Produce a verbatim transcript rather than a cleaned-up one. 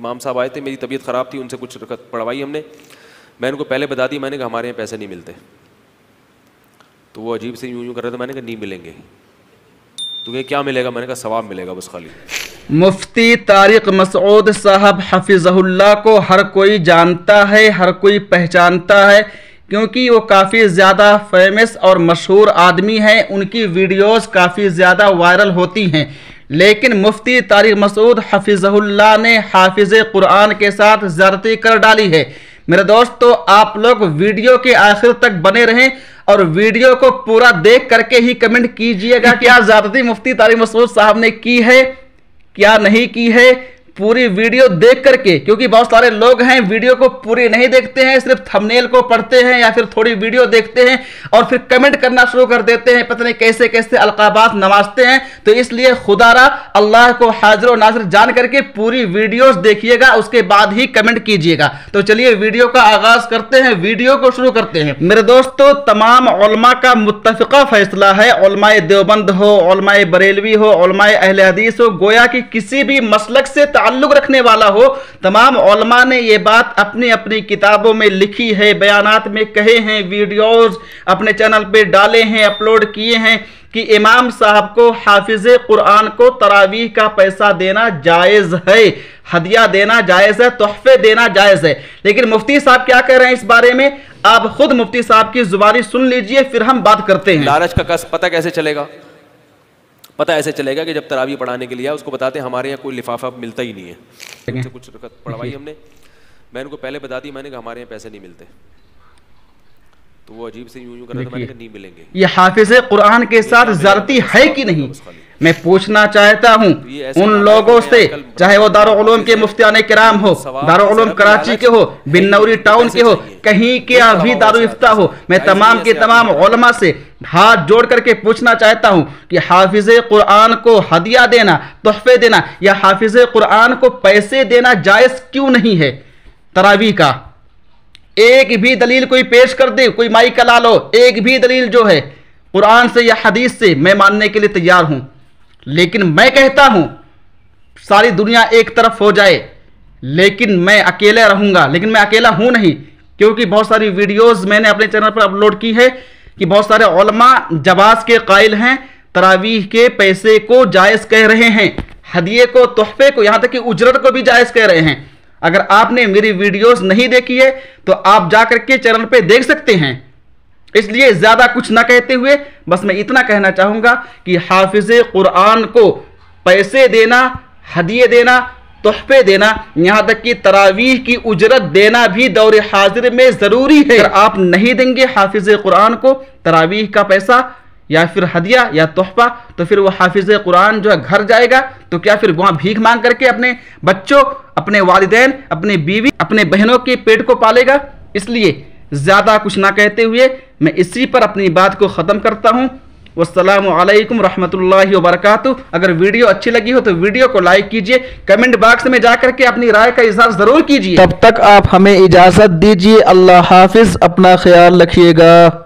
इमाम साहब आए थे, मेरी तबीयत ख़राब थी, उनसे कुछ रकत पढ़वाई हमने। मैंने उनको पहले बता दी, मैंने कहा हमारे यहाँ पैसे नहीं मिलते। तो वो अजीब से यूं यूं कर रहे थे। मैंने कहा नहीं मिलेंगे। तो ये क्या मिलेगा? मैंने कहा सवाब मिलेगा बस खाली। मुफ्ती तारिक मसऊद साहब हफिज़हुल्लाह को हर कोई जानता है, हर कोई पहचानता है, क्योंकि वो काफ़ी ज़्यादा फेमस और मशहूर आदमी हैं। उनकी वीडियोस काफ़ी ज़्यादा वायरल होती हैं। लेकिन मुफ्ती तारिक मसऊद हफिज़हुल्लाह ने हाफिज़ कुरान के साथ ज़्यादती कर डाली है। मेरे दोस्तों, आप लोग वीडियो के आखिर तक बने रहें और वीडियो को पूरा देख करके ही कमेंट कीजिएगा क्या ज़्यादती मुफ्ती तारिक मसऊद साहब ने की है, क्या नहीं की है। पूरी वीडियो देख करके, क्योंकि बहुत सारे लोग हैं वीडियो को पूरी नहीं देखते हैं, सिर्फ थंबनेल को पढ़ते हैं या फिर थोड़ी वीडियो देखते हैं और फिर कमेंट करना शुरू कर देते हैं, पता नहीं कैसे कैसे अलकाबात नवाजते हैं। तो इसलिए खुदारा अल्लाह को हाजिर और नाज़िर जान करके पूरी वीडियोस देखिएगा, उसके बाद ही कमेंट कीजिएगा। तो चलिए वीडियो का आगाज करते हैं, वीडियो को शुरू करते हैं। मेरे दोस्तों, तमाम उलमा का मुत्तफ़िक़ा फैसला है, उलमाए देवबंद हो, उलमाए बरेलवी हो, उलमाए अहले हदीस हो, गोया कि किसी भी मसलक से ताल्लुक रखने वाला हो, तमाम उलमा ने ये बात अपनी अपनी किताबों में लिखी है, बयानात में कहे हैं, वीडियोस अपने चैनल पे डाले हैं, अपलोड किए हैं कि इमाम साहब को हाफिज़ कुरान को तरावीह का पैसा देना जायज़ है, हदिया देना जायज़ है, तोहफे देना जायज़ है। लेकिन मुफ्ती साहब क्या कह रहे हैं इस बारे में, आप खुद मुफ्ती साहब की जुबानी सुन लीजिए, फिर हम बात करते हैं। लालच का कस पता कैसे चलेगा? पता ऐसे चलेगा कि जब तरावी पढ़ाने के लिए आया, उसको बताते हैं हमारे यहाँ कोई लिफाफा मिलता ही नहीं है। उनसे कुछ रकत पढ़वाई हमने। मैंने उनको पहले बता दी, मैंने कहा हमारे यहाँ पैसे नहीं मिलते। तो वो अजीब से यूं यूं कर रहे थे। मैंने कहा नहीं मिलेंगे। ये हाफिज़ कुरान के साथ ज़्यादती है कि नहीं, मैं पूछना चाहता हूँ उन लोगों से, चाहे वो दारुल उलूम के मुफ्तियान किराम हो, दारुल उलूम कराची के हो, बिन्नौरी टाउन के हो, कहीं के भी दारुल इफ्ता हो, मैं तमाम के तमाम उलमा से हाथ जोड़ करके पूछना चाहता हूँ कि हाफिज़ कुरान को हदिया देना, तोहफे देना या हाफिज़ कुरान को पैसे देना जायज़ क्यों नहीं है तरावीह का? एक भी दलील कोई पेश कर दे, कोई माइक ला लो, एक भी दलील जो है कुरान से या हदीस से, मैं मानने के लिए तैयार हूं। लेकिन मैं कहता हूं सारी दुनिया एक तरफ हो जाए लेकिन मैं अकेला रहूंगा, लेकिन मैं अकेला हूं नहीं, क्योंकि बहुत सारी वीडियोस मैंने अपने चैनल पर अपलोड की है कि बहुत सारे उलमा जवाज के कायल हैं, तरावीह के पैसे को जायज़ कह रहे हैं, हदिये को, तोहफे को, यहां तक कि उजरत को भी जायज़ कह रहे हैं। अगर आपने मेरी वीडियोस नहीं देखी है तो आप जाकर के चैनल पे देख सकते हैं। इसलिए ज्यादा कुछ ना कहते हुए बस मैं इतना कहना चाहूंगा कि हाफिज़ कुरान को पैसे देना, हदिये देना, तोहफे देना, यहां तक कि तरावीह की उजरत देना भी दौर हाजिर में जरूरी है। अगर आप नहीं देंगे हाफिज़ कुरान को तरावीह का पैसा या फिर हदिया या तोहफा, तो फिर वो हाफिज़ कुरान जो है घर जाएगा तो क्या फिर वहाँ भीख मांग करके अपने बच्चों, अपने वालिदैन, अपने बीवी, अपने बहनों के पेट को पालेगा? इसलिए ज़्यादा कुछ ना कहते हुए मैं इसी पर अपनी बात को ख़त्म करता हूँ। वस्सलामु अलैकुम रहमतुल्लाहि व बरकातुहू। अगर वीडियो अच्छी लगी हो तो वीडियो को लाइक कीजिए, कमेंट बॉक्स में जाकर के अपनी राय का इजहार ज़रूर कीजिए। तब तक आप हमें इजाज़त दीजिए। अल्लाह हाफिज़, अपना ख्याल रखिएगा।